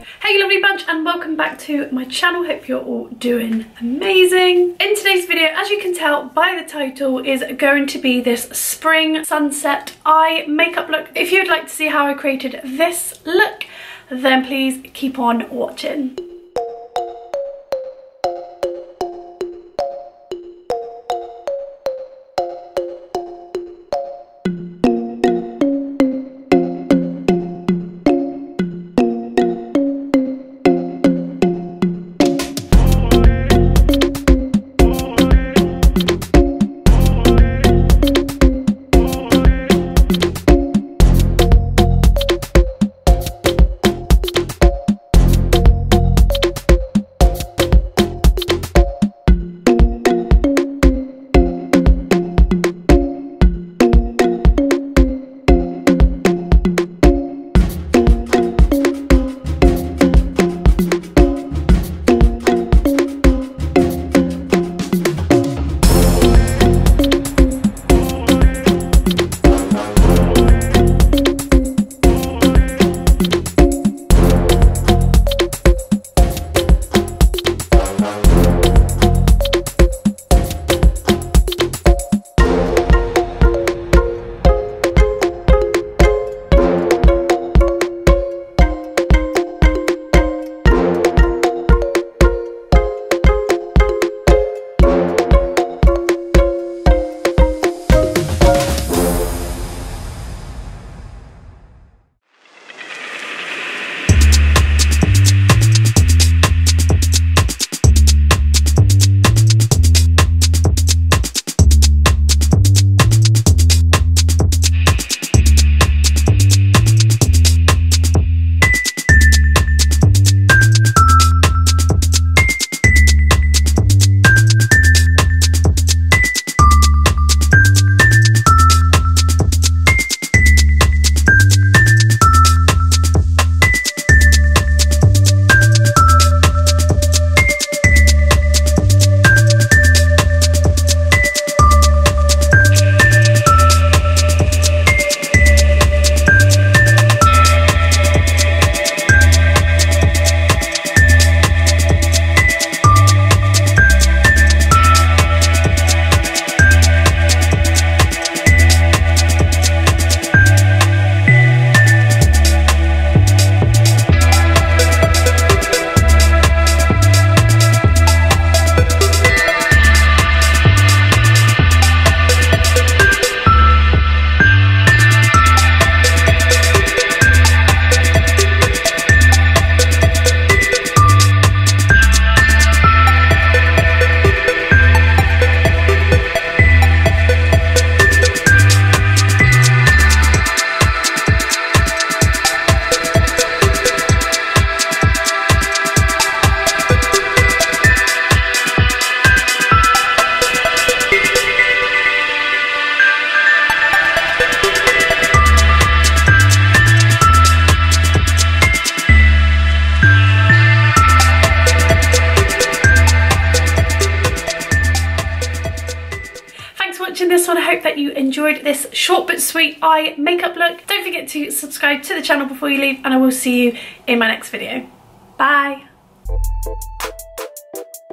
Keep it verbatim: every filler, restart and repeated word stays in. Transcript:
Hey lovely bunch, and welcome back to my channel. Hope you're all doing amazing. In today's video, as you can tell by the title, is going to be this spring sunset eye makeup look. If you'd like to see how I created this look, then please keep on watching. This one. I hope that you enjoyed this short but sweet eye makeup look. Don't forget to subscribe to the channel before you leave, and I will see you in my next video. Bye.